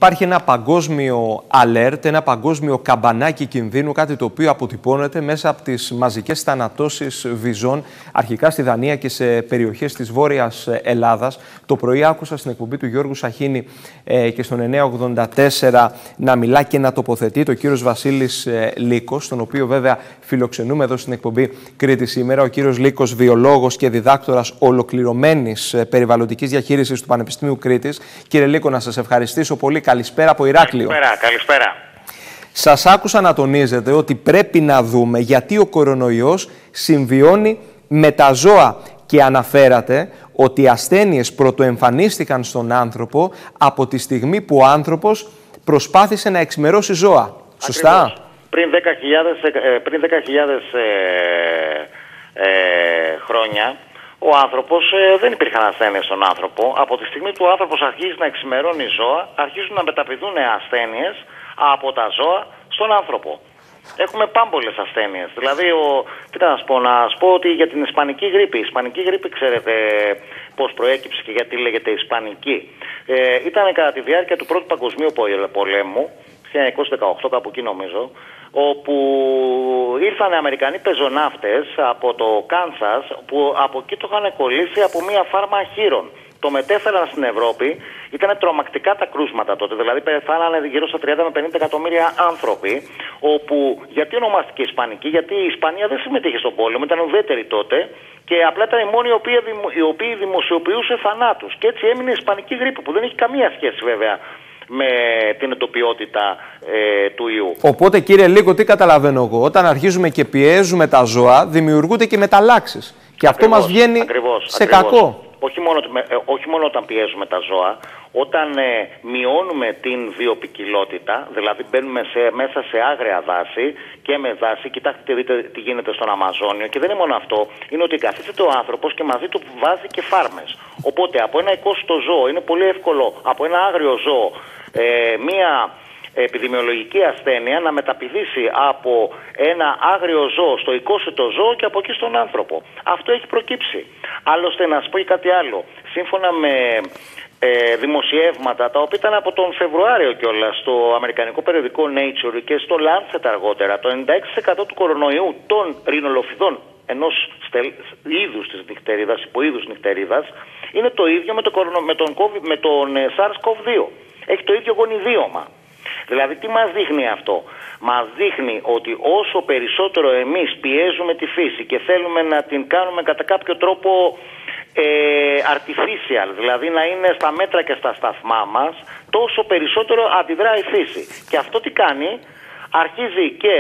υπάρχει ένα παγκόσμιο alert, ένα παγκόσμιο καμπανάκι κινδύνου, κάτι το οποίο αποτυπώνεται μέσα από τις μαζικές θανατώσεις βυζών, αρχικά στη Δανία και σε περιοχές της Βόρειας Ελλάδας. Το πρωί άκουσα στην εκπομπή του Γιώργου Σαχίνη και στον 984 να μιλά και να τοποθετεί το κύριος Βασίλης Λύκος, τον οποίο βέβαια φιλοξενούμε εδώ στην εκπομπή Κρήτη σήμερα. Ο κύριος Λύκος, βιολόγος και διδάκτορας ολοκληρωμένης περιβαλλοντικής διαχείρισης του Πανεπιστημίου Κρήτης. Κύριε Λύκο, να σας ευχαριστήσω πολύ. Καλησπέρα από Ηράκλειο. Καλησπέρα. Σας άκουσα να τονίζετε ότι πρέπει να δούμε γιατί ο κορονοϊός συμβιώνει με τα ζώα και αναφέρατε ότι οι ασθένειες πρωτοεμφανίστηκαν στον άνθρωπο από τη στιγμή που ο άνθρωπος προσπάθησε να εξημερώσει ζώα. Σωστά? Ακριβώς. Πριν 10.000 χρόνια ο άνθρωπος δεν υπήρχαν ασθένειες στον άνθρωπο. Από τη στιγμή που ο άνθρωπος αρχίζει να εξημερώνει ζώα, αρχίζουν να μεταπηδούν ασθένειες από τα ζώα στον άνθρωπο. Έχουμε πάμπολες ασθένειες. Δηλαδή, να σας πω ότι για την Ισπανική γρίπη. Η Ισπανική γρίπη, ξέρετε πώς προέκυψε και γιατί λέγεται Ισπανική. Ήταν κατά τη διάρκεια του Πρώτου Παγκοσμίου Πολέμου, 1918 κάπου εκεί νομίζω, όπου ήρθαν Αμερικανοί πεζοναύτες από το Κάνσας, που από εκεί το είχαν κολλήσει από μία φάρμα χείρων. Το μετέφεραν στην Ευρώπη, ήταν τρομακτικά τα κρούσματα τότε, δηλαδή πεθάνανε γύρω στα 30 με 50 εκατομμύρια άνθρωποι, όπου, γιατί ονομάστηκε Ισπανική, γιατί η Ισπανία δεν συμμετείχε στον πόλεμο, ήταν ουδέτερη τότε και απλά ήταν η μόνη η οποία δημοσιοποιούσε θανάτους. Και έτσι έμεινε η Ισπανική γρίπη, που δεν έχει καμία σχέση βέβαια με την εντοπιότητα του ιού. Οπότε, κύριε Λύκο, τι καταλαβαίνω εγώ? Όταν αρχίζουμε και πιέζουμε τα ζώα, δημιουργούνται και μεταλλάξεις. Και αυτό μας βγαίνει σε κακό. Όχι μόνο όταν πιέζουμε τα ζώα, όταν μειώνουμε την βιοποικιλότητα, δηλαδή μπαίνουμε μέσα σε άγρια δάση και με δάση. Κοιτάξτε, δείτε τι γίνεται στον Αμαζόνιο. Και δεν είναι μόνο αυτό, είναι ότι καθίσταται ο άνθρωπος και μαζί του βάζει και φάρμες. Οπότε από ένα εκόσιτο ζώο είναι πολύ εύκολο, από ένα άγριο ζώο, μία επιδημιολογική ασθένεια να μεταπηδήσει από ένα άγριο ζώο στο εκόσιτο ζώο και από εκεί στον άνθρωπο. Αυτό έχει προκύψει. Άλλωστε, να σας πω και κάτι άλλο. Σύμφωνα με δημοσιεύματα, τα οποία ήταν από τον Φεβρουάριο κιόλας στο αμερικανικό περιοδικό Nature και στο Lancet αργότερα, το 96% του κορονοϊού των ρινολοφυδών, ενός είδους της νυχτερίδας, υποείδους νυχτερίδας, είναι το ίδιο με τον SARS-CoV-2. Έχει το ίδιο γονιδίωμα. Δηλαδή, τι μας δείχνει αυτό? Μας δείχνει ότι όσο περισσότερο εμείς πιέζουμε τη φύση και θέλουμε να την κάνουμε κατά κάποιο τρόπο artificial, δηλαδή να είναι στα μέτρα και στα σταθμά μας, τόσο περισσότερο αντιδρά η φύση. Και αυτό τι κάνει? Αρχίζει και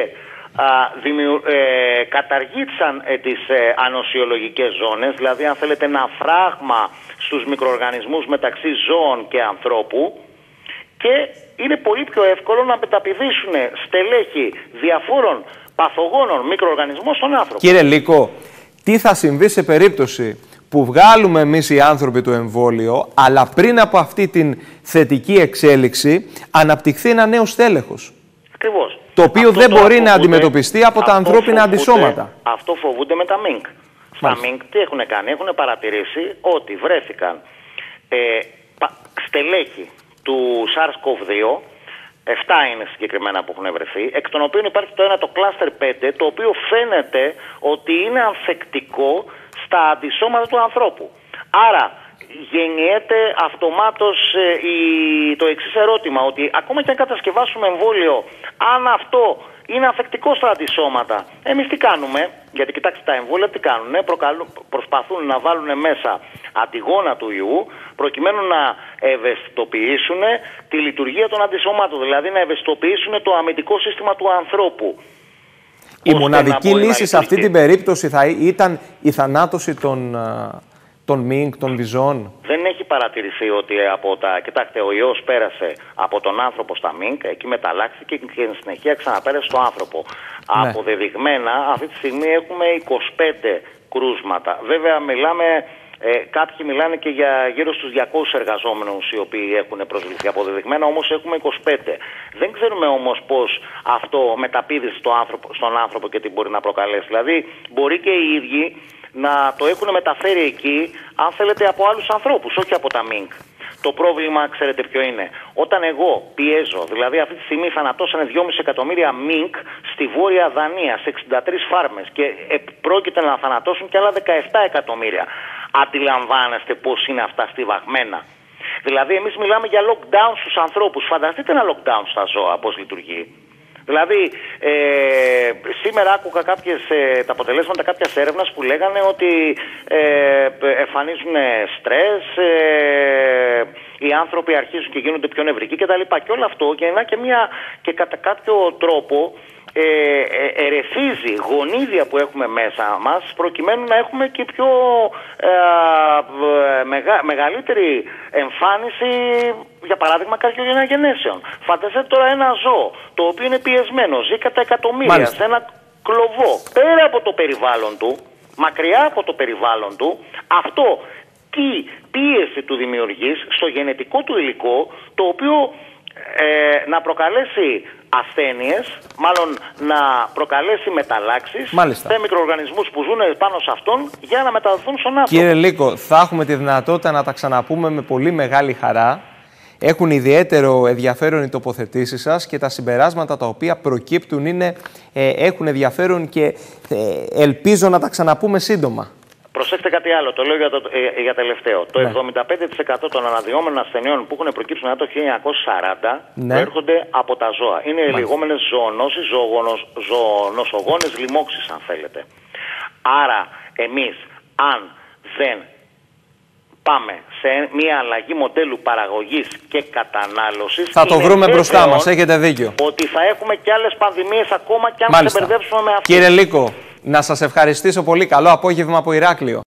καταργεί τις ανοσιολογικές ζώνες, δηλαδή αν θέλετε ένα φράγμα στους μικροοργανισμούς μεταξύ ζώων και ανθρώπου, και είναι πολύ πιο εύκολο να μεταπηδήσουν στελέχη διαφόρων παθογόνων μικροοργανισμών στον άνθρωπο. Κύριε Λύκο, τι θα συμβεί σε περίπτωση που βγάλουμε εμείς οι άνθρωποι το εμβόλιο, αλλά πριν από αυτή την θετική εξέλιξη αναπτυχθεί ένα νέο στέλεχος? Ακριβώς. Το οποίο δεν μπορεί να αντιμετωπιστεί από τα ανθρώπινα αντισώματα. Αυτό φοβούνται με τα μίνκ. Στα μίνκ τι έχουν κάνει? Έχουν παρατηρήσει ότι βρέθηκαν στελέχη του SARS-CoV-2, 7 είναι συγκεκριμένα που έχουν βρεθεί, εκ των οποίων υπάρχει το ένα, το cluster 5, το οποίο φαίνεται ότι είναι ανθεκτικό στα αντισώματα του ανθρώπου. Άρα γεννιέται αυτομάτως το εξής ερώτημα, ότι ακόμα και αν κατασκευάσουμε εμβόλιο, αν αυτό είναι ανθεκτικό στα αντισώματα, εμείς τι κάνουμε? Γιατί κοιτάξτε, τα εμβόλια τι κάνουν? Προσπαθούν να βάλουν μέσα αντιγόνα του ιού, προκειμένου να ευαισθητοποιήσουν τη λειτουργία των αντισώματων, δηλαδή να ευαισθητοποιήσουν το αμυντικό σύστημα του ανθρώπου. Η μοναδική λύση σε αυτή την περίπτωση θα ήταν η θανάτωση των μίνκ, των βυζών? Δεν έχει παρατηρηθεί ότι κοιτάξτε, ο ιός πέρασε από τον άνθρωπο στα μίνκ, εκεί μεταλλάχθηκε και στην συνεχεία ξαναπέρασε στο άνθρωπο. Ναι. Αποδεδειγμένα, αυτή τη στιγμή έχουμε 25 κρούσματα. Βέβαια, κάποιοι μιλάνε και για γύρω στους 200 εργαζόμενους οι οποίοι έχουν προσβληθεί. Αποδεδειγμένα όμως έχουμε 25. Δεν ξέρουμε όμως πώς αυτό μεταπήδησε στον άνθρωπο και τι μπορεί να προκαλέσει. Δηλαδή, μπορεί και οι ίδιοι να το έχουν μεταφέρει εκεί, αν θέλετε, από άλλους ανθρώπους, όχι από τα μίνκ. Το πρόβλημα, ξέρετε ποιο είναι? Όταν εγώ πιέζω, δηλαδή αυτή τη στιγμή θανατώσανε 2,5 εκατομμύρια μink στη Βόρεια Δανία, σε 63 φάρμες και πρόκειται να θανατώσουν και άλλα 17 εκατομμύρια. Αντιλαμβάνεστε πώς είναι αυτά στιβαγμένα? Δηλαδή, εμείς μιλάμε για lockdown στους ανθρώπους. Φανταστείτε ένα lockdown στα ζώα, πώς λειτουργεί. Δηλαδή, σήμερα άκουγα τα αποτελέσματα κάποιας έρευνας που λέγανε ότι εμφανίζουν στρες, οι άνθρωποι αρχίζουν και γίνονται πιο νευρικοί κτλ. Και όλο αυτό και κατά κάποιο τρόπο ερεθίζει γονίδια που έχουμε μέσα μας, προκειμένου να έχουμε και πιο μεγαλύτερη εμφάνιση, για παράδειγμα, καρκινογενέσεων. Φανταστείτε τώρα ένα ζώο το οποίο είναι πιεσμένο, ζει κατά εκατομμύρια σε ένα κλωβό, πέρα από το περιβάλλον του, μακριά από το περιβάλλον του, αυτό τι πίεση του δημιουργείς στο γενετικό του υλικό, το οποίο να προκαλέσει ασθένειες, μάλλον να προκαλέσει μεταλλάξεις σε μικροοργανισμούς που ζουν πάνω σε αυτόν για να μεταδοθούν στον άνθρωπο. Κύριε Λύκο, θα έχουμε τη δυνατότητα να τα ξαναπούμε με πολύ μεγάλη χαρά. Έχουν ιδιαίτερο ενδιαφέρον οι τοποθετήσεις σας και τα συμπεράσματα τα οποία προκύπτουν έχουν ενδιαφέρον και ελπίζω να τα ξαναπούμε σύντομα. Προσέξτε κάτι άλλο, το λέω για τελευταίο. Το 75% των αναδυόμενων ασθενειών που έχουν προκύψει μετά το 1940 προέρχονται από τα ζώα. Είναι οι λεγόμενες ζωονόσεις, ζωονοσογόνες λοιμώξεις, αν θέλετε. Άρα, εμείς, αν δεν πάμε σε μια αλλαγή μοντέλου παραγωγής και κατανάλωσης, θα το βρούμε μπροστά μας, έχετε δίκιο. Ότι θα έχουμε και άλλες πανδημίες ακόμα και αν σε μπερδέψουμε με αυτή. Κύριε Λύκο, να σας ευχαριστήσω πολύ. Καλό απόγευμα από Ηράκλειο.